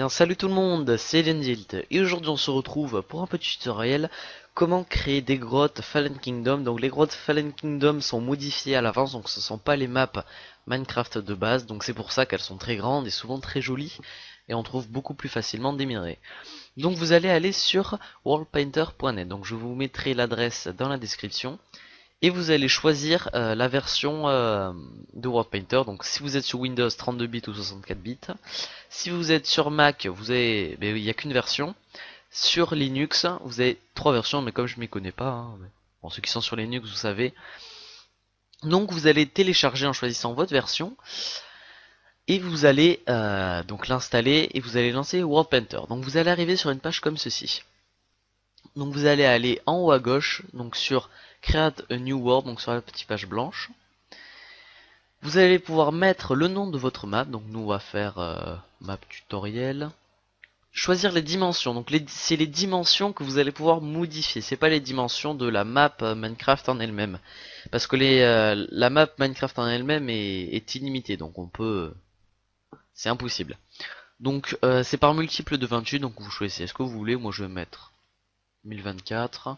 bien salut tout le monde, c'est Lendilt et aujourd'hui on se retrouve pour un petit tutoriel comment créer des grottes Fallen Kingdom. Donc les grottes Fallen Kingdom sont modifiées à l'avance, donc ce sont pas les maps Minecraft de base, donc c'est pour ça qu'elles sont très grandes et souvent très jolies et on trouve beaucoup plus facilement des minerais. Donc vous allez aller sur worldpainter.net, donc je vous mettrai l'adresse dans la description. Et vous allez choisir la version de World Painter. Donc si vous êtes sur Windows 32 bits ou 64 bits. Si vous êtes sur Mac, il n'y a qu'une version. Sur Linux, vous avez trois versions, mais comme je m'y connais pas, hein, bon, ceux qui sont sur Linux, vous savez. Donc vous allez télécharger en choisissant votre version. Et vous allez donc l'installer et vous allez lancer World Painter. Donc vous allez arriver sur une page comme ceci. Donc vous allez aller en haut à gauche, donc sur Create a New World, donc sur la petite page blanche. Vous allez pouvoir mettre le nom de votre map, donc nous on va faire map tutoriel. Choisir les dimensions, donc c'est les dimensions que vous allez pouvoir modifier, c'est pas les dimensions de la map Minecraft en elle-même. Parce que la map Minecraft en elle-même est illimitée, donc on peut... c'est impossible. Donc c'est par multiple de 28, donc vous choisissez ce que vous voulez, moi je vais mettre 1024.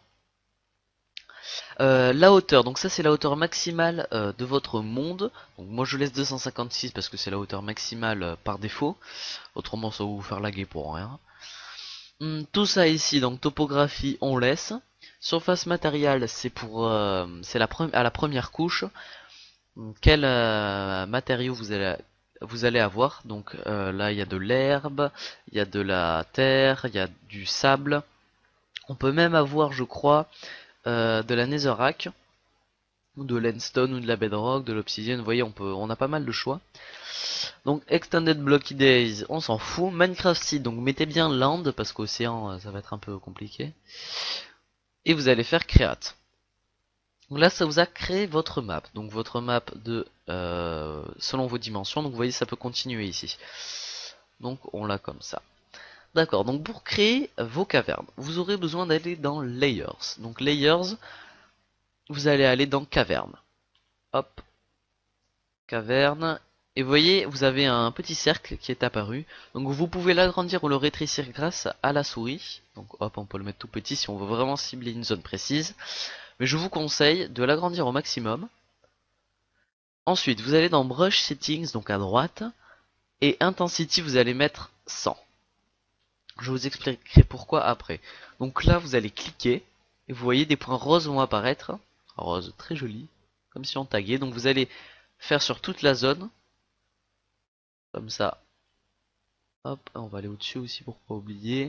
La hauteur, donc ça c'est la hauteur maximale de votre monde. Donc moi je laisse 256 parce que c'est la hauteur maximale par défaut. Autrement ça va vous faire laguer pour rien. Tout ça ici, donc topographie on laisse. Surface matérielle c'est pour c'est à la première couche. Quel matériau vous allez avoir. Donc là il y a de l'herbe, il y a de la terre, il y a du sable. On peut même avoir je crois de la netherrack, ou de l'endstone, ou de la bedrock, de l'obsidienne. Vous voyez, on a pas mal de choix. Donc Extended Blocky Days, on s'en fout. Minecraft Seed, donc mettez bien land, parce qu'océan, ça va être un peu compliqué. Et vous allez faire Create. Donc là, ça vous a créé votre map. Donc votre map de selon vos dimensions. Donc vous voyez, ça peut continuer ici. Donc on l'a comme ça. D'accord, donc pour créer vos cavernes, vous aurez besoin d'aller dans Layers. Donc Layers, vous allez aller dans Caverne. Hop, Caverne. Et vous voyez, vous avez un petit cercle qui est apparu. Donc vous pouvez l'agrandir ou le rétrécir grâce à la souris. Donc hop, on peut le mettre tout petit si on veut vraiment cibler une zone précise. Mais je vous conseille de l'agrandir au maximum. Ensuite, vous allez dans Brush Settings, donc à droite. Et Intensity, vous allez mettre 100. Je vous expliquerai pourquoi après. Donc là, vous allez cliquer. Et vous voyez des points roses vont apparaître. Rose, très joli. Comme si on taguait. Donc vous allez faire sur toute la zone. Comme ça. Hop, on va aller au-dessus aussi pour pas oublier.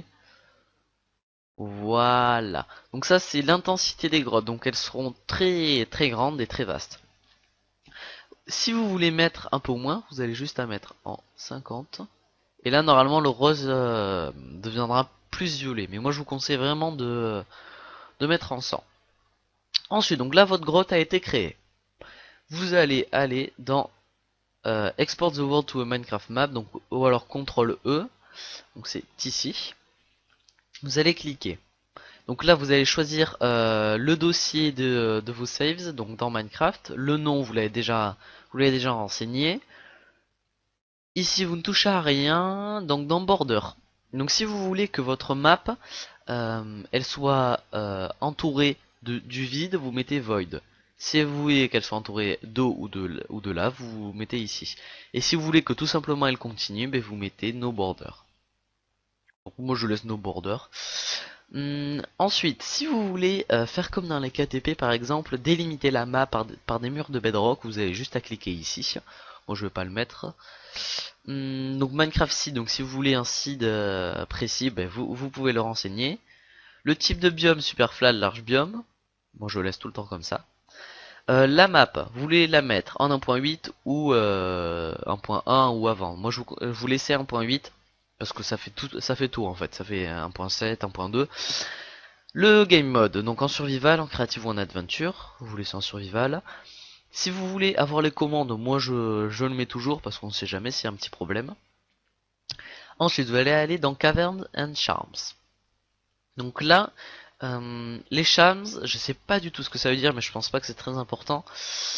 Voilà. Donc ça c'est l'intensité des grottes. Donc elles seront très très grandes et très vastes. Si vous voulez mettre un peu moins, vous allez juste à mettre en 50. Et là normalement le rose deviendra plus violet. Mais moi je vous conseille vraiment de mettre en 100. Ensuite, donc là votre grotte a été créée. Vous allez aller dans Export the world to a Minecraft map, donc ou alors CTRL E, donc c'est ici. Vous allez cliquer. Donc là vous allez choisir le dossier de vos saves, donc dans Minecraft. Le nom vous l'avez déjà renseigné. Ici vous ne touchez à rien, donc dans Border. Donc si vous voulez que votre map elle soit entourée du vide, vous mettez Void. Si vous voulez qu'elle soit entourée d'eau ou de lave, vous mettez ici. Et si vous voulez que tout simplement elle continue, ben vous mettez No Border. Donc moi je laisse No Border. Ensuite, si vous voulez faire comme dans les KTP par exemple, délimiter la map par des murs de bedrock, vous avez juste à cliquer ici. Moi je vais pas le mettre. Donc Minecraft Seed, donc si vous voulez un seed précis, ben vous pouvez le renseigner. Le type de biome, super flat, large biome. Moi je laisse tout le temps comme ça. La map, vous voulez la mettre en 1.8 ou 1.1 ou avant. Moi je vous laissez 1.8 parce que ça fait tout en fait. Ça fait 1.7, 1.2. Le game mode, donc en survival, en creative ou en adventure. Vous laissez en survival. Si vous voulez avoir les commandes, moi je le mets toujours parce qu'on ne sait jamais s'il y a un petit problème. Ensuite vous allez aller dans Caverns and Charms. Donc là, les charms, je sais pas du tout ce que ça veut dire, mais je pense pas que c'est très important.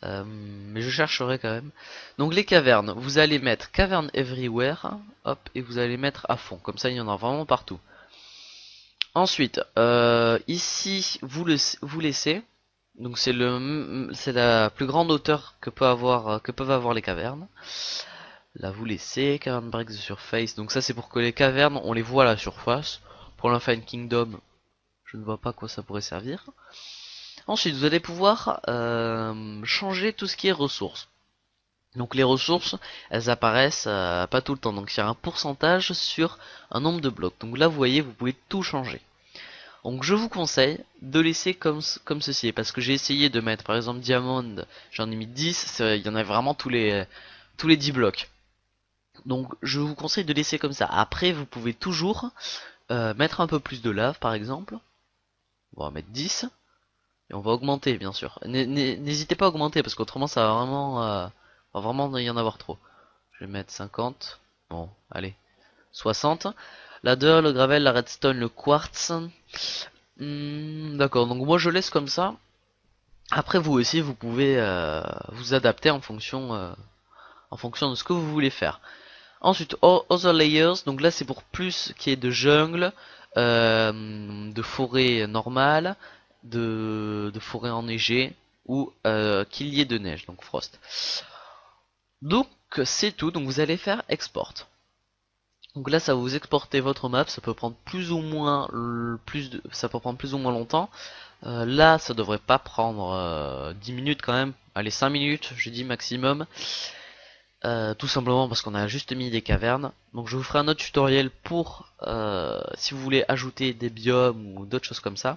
Mais je chercherai quand même. Donc les cavernes, vous allez mettre caverne everywhere, hop, et vous allez mettre à fond. Comme ça, il y en a vraiment partout. Ensuite, ici, vous laissez. Donc c'est la plus grande hauteur que peuvent avoir les cavernes. Là, vous laissez cavern break the surface. Donc ça, c'est pour que les cavernes, on les voit à la surface. Pour l'Infinite Kingdom, je ne vois pas à quoi ça pourrait servir. Ensuite, vous allez pouvoir changer tout ce qui est ressources. Donc les ressources, elles apparaissent pas tout le temps. Donc il y a un pourcentage sur un nombre de blocs. Donc là, vous voyez, vous pouvez tout changer. Donc je vous conseille de laisser comme ceci. Parce que j'ai essayé de mettre, par exemple, Diamond, j'en ai mis 10. Il y en a vraiment tous les 10 blocs. Donc je vous conseille de laisser comme ça. Après, vous pouvez toujours mettre un peu plus de lave, par exemple. On va mettre 10. Et on va augmenter, bien sûr. N'hésitez pas à augmenter, parce qu'autrement, ça va vraiment y en avoir trop. Je vais mettre 50. Bon, allez. 60. Ladder, le gravel, la redstone, le quartz. D'accord, donc moi je laisse comme ça. Après, vous aussi, vous pouvez vous adapter en fonction de ce que vous voulez faire. Ensuite, other layers. Donc là, c'est pour plus qu'il y ait de jungle, de forêt normale, de forêt enneigée ou qu'il y ait de neige, donc frost. Donc c'est tout. Donc vous allez faire export. Donc là, ça va vous exporter votre map. Ça peut prendre plus ou moins longtemps. Là, ça devrait pas prendre 10 minutes quand même. Allez, 5 minutes, je dis maximum. Tout simplement parce qu'on a juste mis des cavernes. Donc je vous ferai un autre tutoriel pour si vous voulez ajouter des biomes ou d'autres choses comme ça.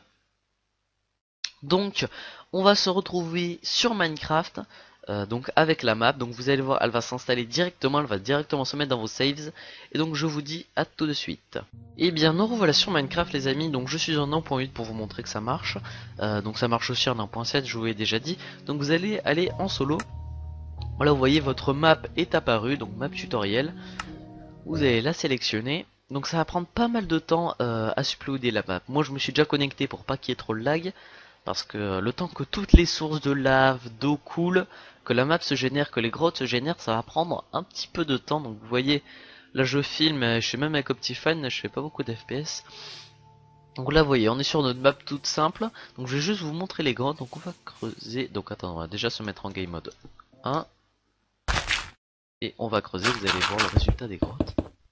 Donc on va se retrouver sur Minecraft, donc avec la map. Donc vous allez voir, elle va s'installer directement, elle va directement se mettre dans vos saves. Et donc je vous dis à tout de suite. Et bien nous revoilà sur Minecraft les amis. Donc je suis en 1.8 pour vous montrer que ça marche. Donc ça marche aussi en 1.7, je vous l'ai déjà dit. Donc vous allez aller en solo. Voilà, vous voyez votre map est apparue, donc map tutoriel. Vous allez la sélectionner. Donc ça va prendre pas mal de temps à uploader la map. Moi je me suis déjà connecté pour pas qu'il y ait trop de lag. Parce que le temps que toutes les sources de lave, d'eau coulent, que la map se génère, que les grottes se génèrent, ça va prendre un petit peu de temps. Donc vous voyez, là je filme, je suis même avec Optifine, je fais pas beaucoup d'FPS. Donc là vous voyez, on est sur notre map toute simple. Donc je vais juste vous montrer les grottes. Donc on va creuser. Donc attends, on va déjà se mettre en game mode 1. Et on va creuser, vous allez voir le résultat des grottes.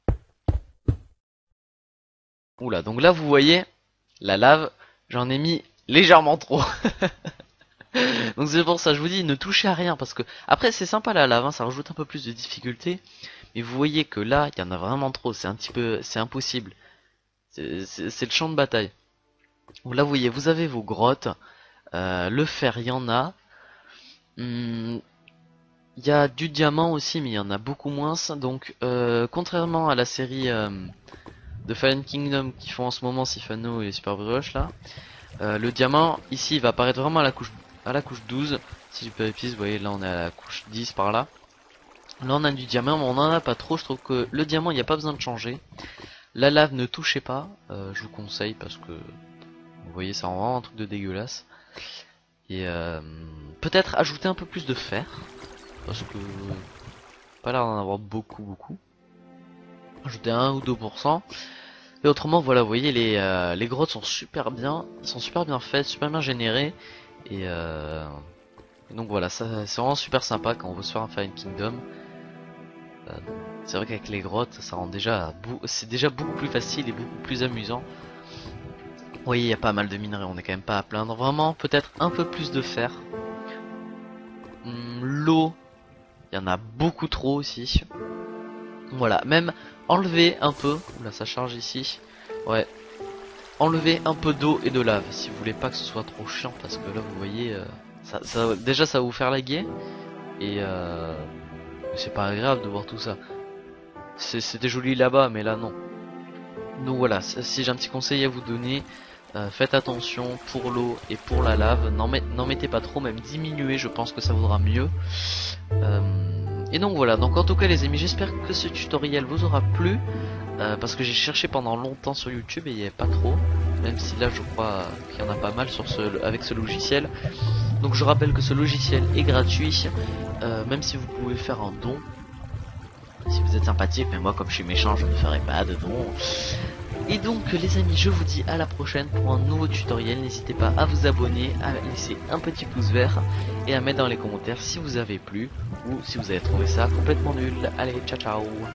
Oula, donc là vous voyez, la lave, j'en ai mis légèrement trop. Donc c'est pour ça, je vous dis, ne touchez à rien. Parce que, après c'est sympa la lave, hein, ça rajoute un peu plus de difficulté. Mais vous voyez que là, il y en a vraiment trop, c'est impossible. C'est le champ de bataille. Donc là vous voyez, vous avez vos grottes. Le fer, il y en a. Il y a du diamant aussi, mais il y en a beaucoup moins. Donc, contrairement à la série de Fallen Kingdom qui font en ce moment Sifano et Super Brush là, le diamant ici il va apparaître vraiment à la couche 12. Si je peux épice, vous voyez là on est à la couche 10 par là. Là on a du diamant, mais on en a pas trop. Je trouve que le diamant il n'y a pas besoin de changer. La lave ne touchez pas, je vous conseille parce que vous voyez ça rend vraiment un truc de dégueulasse. Et peut-être ajouter un peu plus de fer. Parce que pas l'air d'en avoir beaucoup. Ajouter 1 ou 2%. Et autrement voilà, vous voyez les grottes sont super bien faites, super bien générées. Et donc voilà, ça c'est vraiment super sympa quand on veut se faire un Fallen Kingdom. C'est vrai qu'avec les grottes ça rend c'est déjà beaucoup plus facile et beaucoup plus amusant. Vous voyez il y a pas mal de minerais, on est quand même pas à plaindre. Vraiment peut-être un peu plus de fer. L'eau, il y en a beaucoup trop aussi. Voilà, même enlever un peu. Là ça charge ici. Ouais. Enlever un peu d'eau et de lave si vous voulez pas que ce soit trop chiant. Parce que là vous voyez déjà ça va vous faire laguer. Et c'est pas agréable de voir tout ça. C'était joli là-bas mais là non. Donc voilà, si j'ai un petit conseil à vous donner, faites attention pour l'eau et pour la lave. N'en mettez pas trop, même diminuez, je pense que ça vaudra mieux. Et donc voilà, donc en tout cas les amis, j'espère que ce tutoriel vous aura plu. Parce que j'ai cherché pendant longtemps sur YouTube et il n'y avait pas trop. Même si là je crois qu'il y en a pas mal avec ce logiciel. Donc je rappelle que ce logiciel est gratuit, même si vous pouvez faire un don. Si vous êtes sympathique, mais moi comme je suis méchant je ne ferai pas de don. Et donc les amis, je vous dis à la prochaine pour un nouveau tutoriel. N'hésitez pas à vous abonner, à laisser un petit pouce vert et à mettre dans les commentaires si vous avez plu ou si vous avez trouvé ça complètement nul. Allez, ciao ciao.